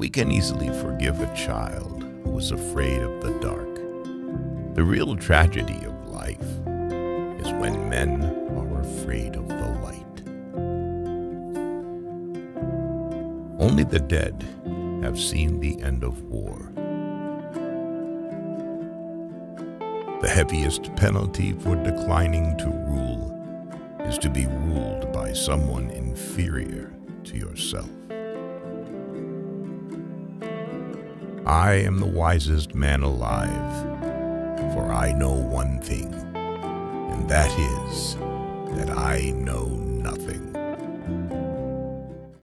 We can easily forgive a child who is afraid of the dark. The real tragedy of life is when men are afraid of the light. Only the dead have seen the end of war. The heaviest penalty for declining to rule is to be ruled by someone inferior to yourself. I am the wisest man alive, for I know one thing, and that is that I know nothing.